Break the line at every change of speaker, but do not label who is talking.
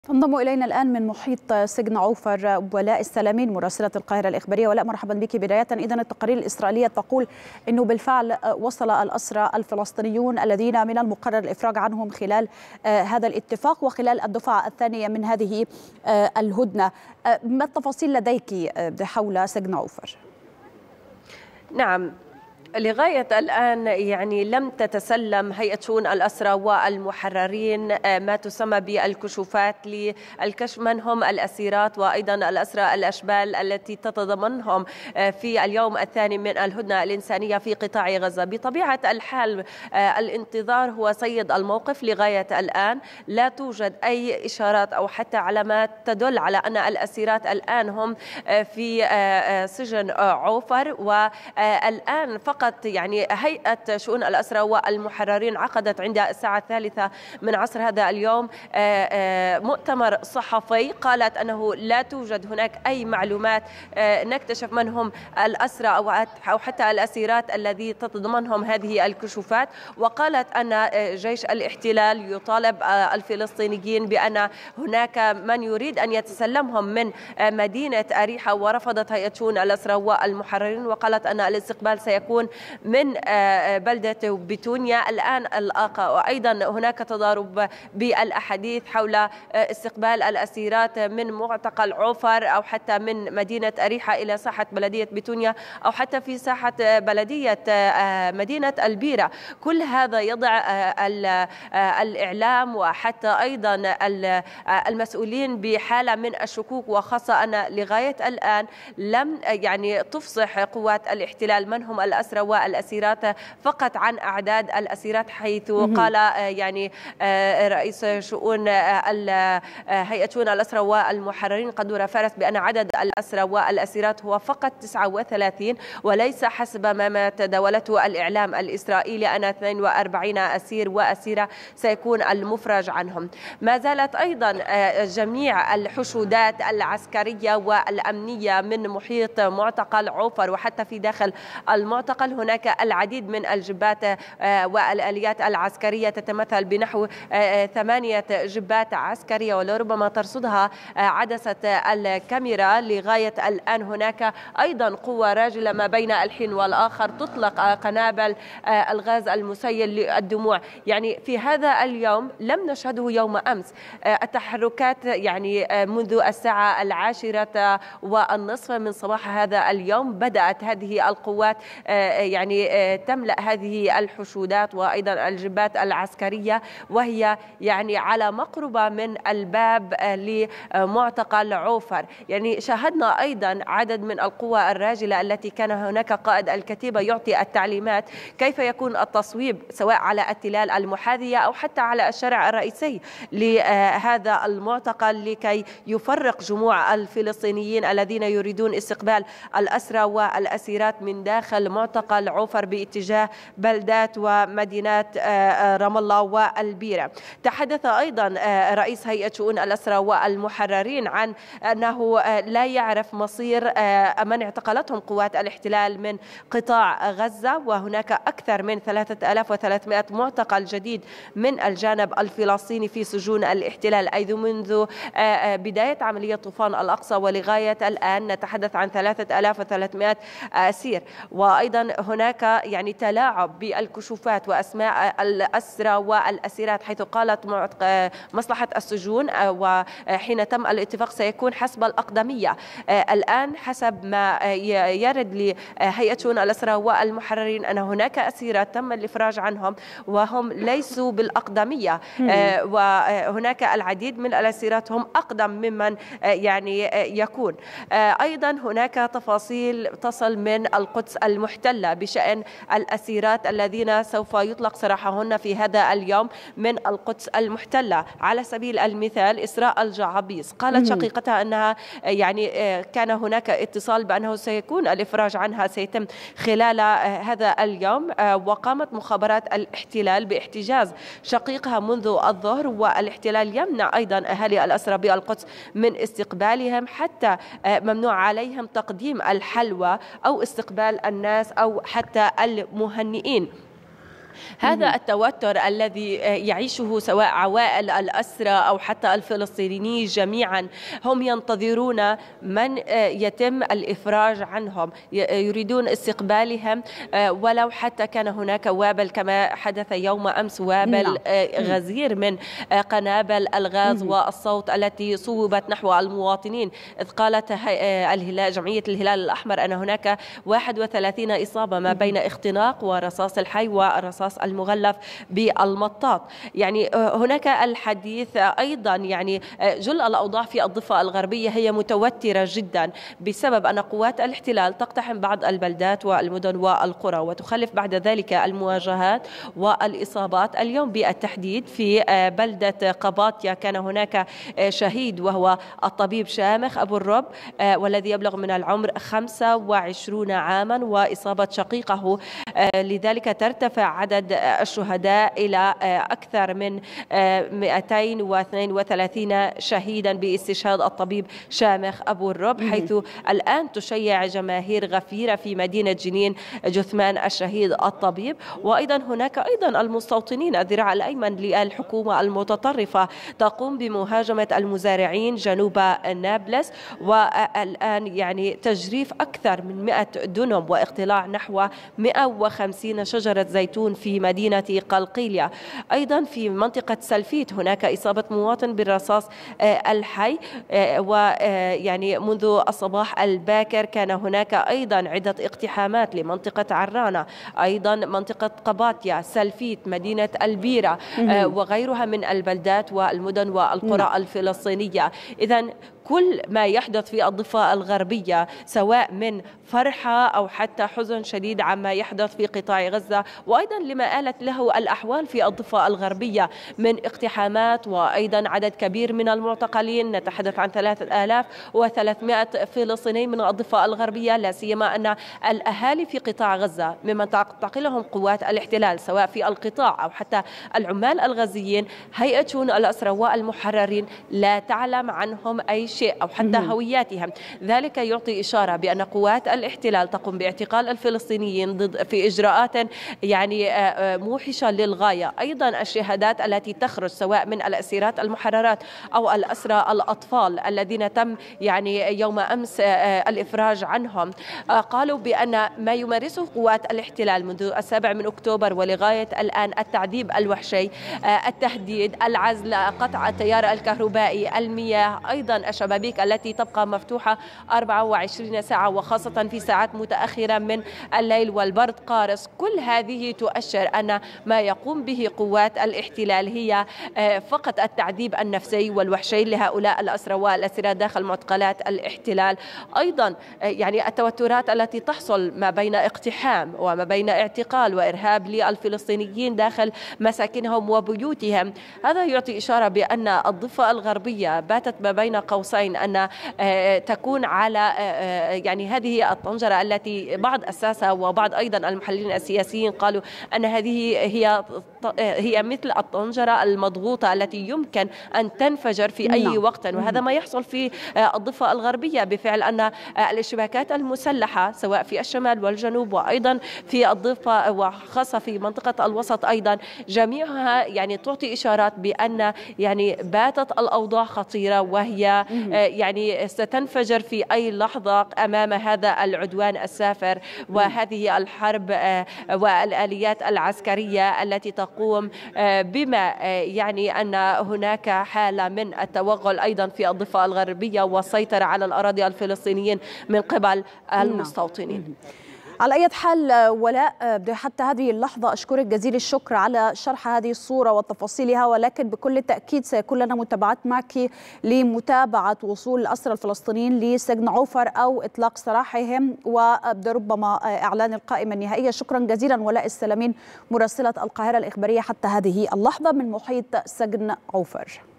تنضم إلينا الآن من محيط سجن عوفر ولاء السلامين مراسلة القاهرة الإخبارية. ولاء، مرحبا بك. بداية، إذن التقارير الإسرائيلية تقول أنه بالفعل وصل الأسرى الفلسطينيون الذين من المقرر الإفراج عنهم خلال هذا الاتفاق وخلال الدفعة الثانية من هذه الهدنة. ما التفاصيل لديك حول سجن عوفر؟
نعم، لغاية الآن لم تتسلم هيئة شؤون الأسرى والمحررين ما تسمى بالكشوفات للكشف من هم الأسيرات وأيضا الأسرى الأشبال التي تتضمنهم في اليوم الثاني من الهدنة الإنسانية في قطاع غزة. بطبيعة الحال الانتظار هو سيد الموقف. لغاية الآن لا توجد أي إشارات أو حتى علامات تدل على أن الأسيرات الآن هم في سجن عوفر. والآن فقط هيئة شؤون الأسرى والمحررين عقدت عند الساعة 3 من عصر هذا اليوم مؤتمر صحفي، قالت أنه لا توجد هناك أي معلومات نكتشف من هم الأسرى أو حتى الأسيرات الذي تتضمنهم هذه الكشوفات. وقالت أن جيش الاحتلال يطالب الفلسطينيين بأن هناك من يريد أن يتسلمهم من مدينة أريحة، ورفضت هيئة شؤون الأسرى والمحررين وقالت أن الاستقبال سيكون من بلدة بتونيا. الآن وأيضا هناك تضارب بالأحاديث حول استقبال الأسيرات من معتقل عوفر أو حتى من مدينة أريحة إلى ساحة بلدية بتونيا أو حتى في ساحة بلدية مدينة البيرة. كل هذا يضع الإعلام وحتى أيضا المسؤولين بحالة من الشكوك، وخاصة أن لغاية الآن لم تفصح قوات الاحتلال من هم الأسرى والأسيرات فقط عن أعداد الأسيرات، حيث قال رئيس شؤون هيئة شؤون الأسرى والمحررين قدورة فارس بأن عدد الأسرى والأسيرات هو فقط 39 وليس حسب ما تداولته الإعلام الإسرائيلي أن 42 أسير وأسيرة سيكون المفرج عنهم. ما زالت أيضا جميع الحشودات العسكرية والأمنية من محيط معتقل عوفر وحتى في داخل المعتقل هناك العديد من الجبات والآليات العسكرية تتمثل بنحو 8 جبات عسكرية ولربما ترصدها عدسة الكاميرا. لغاية الآن هناك أيضا قوة راجلة ما بين الحين والآخر تطلق قنابل الغاز المسيل للدموع. في هذا اليوم لم نشهده يوم أمس. التحركات منذ الساعة 10:30 من صباح هذا اليوم بدأت هذه القوات تملأ هذه الحشودات وأيضا الجبات العسكرية وهي على مقربة من الباب لمعتقل عوفر. شاهدنا أيضا عدد من القوى الراجلة التي كان هناك قائد الكتيبة يعطي التعليمات كيف يكون التصويب سواء على التلال المحاذية أو حتى على الشارع الرئيسي لهذا المعتقل لكي يفرق جموع الفلسطينيين الذين يريدون استقبال الأسرى والأسيرات من داخل معتقل عوفر باتجاه بلدات ومدينات رام الله والبيرة. تحدث أيضا رئيس هيئة شؤون الأسرى والمحررين عن أنه لا يعرف مصير من اعتقلتهم قوات الاحتلال من قطاع غزة، وهناك أكثر من 3300 معتقل جديد من الجانب الفلسطيني في سجون الاحتلال أي منذ بداية عملية طوفان الأقصى، ولغاية الآن نتحدث عن 3300 أسير. وأيضا هناك تلاعب بالكشوفات وأسماء الأسرى والأسيرات، حيث قالت مصلحة السجون وحين تم الاتفاق سيكون حسب الأقدمية. الآن حسب ما يرد لهيئة شؤون الأسرى والمحررين أن هناك أسيرة تم الإفراج عنهم وهم ليسوا بالأقدمية، وهناك العديد من الأسيرات هم أقدم ممن يكون. أيضا هناك تفاصيل تصل من القدس المحتلة بشأن الأسيرات الذين سوف يطلق سراحهن في هذا اليوم من القدس المحتلة. على سبيل المثال إسراء الجعابيس قالت شقيقتها أنها كان هناك اتصال بأنه سيكون الإفراج عنها سيتم خلال هذا اليوم، وقامت مخابرات الاحتلال باحتجاز شقيقها منذ الظهر، والاحتلال يمنع أيضا أهالي الأسرى بالقدس من استقبالهم حتى ممنوع عليهم تقديم الحلوى أو استقبال الناس أو حتى المهنئين. هذا التوتر الذي يعيشه سواء عوائل الأسرى أو حتى الفلسطينيين جميعا، هم ينتظرون من يتم الإفراج عنهم، يريدون استقبالهم ولو حتى كان هناك وابل كما حدث يوم أمس، وابل غزير من قنابل الغاز والصوت التي صوبت نحو المواطنين، إذ قالت جمعية الهلال الأحمر أن هناك 31 إصابة ما بين اختناق ورصاص الحي والرصاص المغلف بالمطاط. يعني هناك الحديث أيضا، يعني جل الأوضاع في الضفة الغربية هي متوترة جدا بسبب أن قوات الاحتلال تقتحم بعض البلدات والمدن والقرى وتخلف بعد ذلك المواجهات والإصابات. اليوم بالتحديد في بلدة قباطيا كان هناك شهيد وهو الطبيب شامخ أبو الرب والذي يبلغ من العمر 25 عاما وإصابة شقيقه، لذلك ترتفع عدد الشهداء إلى أكثر من 232 شهيدا باستشهاد الطبيب شامخ أبو الرب، حيث الآن تشيع جماهير غفيرة في مدينة جنين جثمان الشهيد الطبيب. وأيضا هناك أيضا المستوطنين، الذراع الأيمن للحكومة المتطرفة تقوم بمهاجمة المزارعين جنوب نابلس، والآن يعني تجريف أكثر من 100 دنم واقتلاع نحو 150 شجرة زيتون في مدينة قلقيلية. أيضا في منطقة سلفيت هناك إصابة مواطن بالرصاص الحي، ويعني منذ الصباح الباكر كان هناك أيضا عدة اقتحامات لمنطقة عرانة، أيضا منطقة قباطيا، سلفيت، مدينة البيرة وغيرها من البلدات والمدن والقرى الفلسطينية. إذن كل ما يحدث في الضفة الغربية سواء من فرحة أو حتى حزن شديد عما يحدث في قطاع غزة، وأيضا لما آلت له الأحوال في الضفة الغربية من اقتحامات وأيضا عدد كبير من المعتقلين، نتحدث عن 3300 فلسطيني من الضفة الغربية، لا سيما أن الأهالي في قطاع غزة ممن تعتقلهم قوات الاحتلال سواء في القطاع أو حتى العمال الغزيين، هيئة شؤون الأسرى والمحررين لا تعلم عنهم أي شيء أو حتى هوياتهم. ذلك يعطي إشارة بأن قوات الاحتلال تقوم باعتقال الفلسطينيين ضد في إجراءات يعني موحشة للغاية. أيضا الشهادات التي تخرج سواء من الأسيرات المحررات أو الأسرى الأطفال الذين تم يعني يوم أمس الإفراج عنهم، قالوا بأن ما يمارسه قوات الاحتلال منذ 7 أكتوبر ولغاية الآن التعذيب الوحشي، التهديد، العزل، قطع التيار الكهربائي، المياه، أيضا الشبابيك التي تبقى مفتوحة 24 ساعة وخاصة في ساعات متأخرة من الليل والبرد قارس. كل هذه تؤشر أن ما يقوم به قوات الاحتلال هي فقط التعذيب النفسي والوحشي لهؤلاء الأسرى والأسيرات داخل معتقلات الاحتلال. أيضا يعني التوترات التي تحصل ما بين اقتحام وما بين اعتقال وإرهاب للفلسطينيين داخل مساكنهم وبيوتهم، هذا يعطي إشارة بأن الضفة الغربية باتت ما بين قوسين أن تكون على يعني هذه الطنجرة التي بعض أساسها وبعض أيضا المحللين السياسيين قالوا أن هذه هي مثل الطنجرة المضغوطة التي يمكن أن تنفجر في أي وقت، وهذا ما يحصل في الضفة الغربية بفعل أن الاشتباكات المسلحة سواء في الشمال والجنوب وأيضا في الضفة وخاصة في منطقة الوسط أيضا جميعها يعني تعطي إشارات بأن يعني باتت الأوضاع خطيرة، وهي يعني ستنفجر في أي لحظة أمام هذا العدوان السافر وهذه الحرب والآليات العسكرية التي تقوم بما يعني أن هناك حالة من التوغل أيضا في الضفة الغربية والسيطرة على الأراضي الفلسطينيين من قبل المستوطنين.
على أي حال ولاء، حتى هذه اللحظة أشكرك جزيل الشكر على شرح هذه الصورة وتفاصيلها، ولكن بكل تأكيد سيكون لنا متابعات معك لمتابعة وصول الأسرى الفلسطينيين لسجن عوفر أو إطلاق سراحهم وربما إعلان القائمة النهائية. شكرا جزيلا ولاء السلامين مراسلة القاهرة الإخبارية حتى هذه اللحظة من محيط سجن عوفر.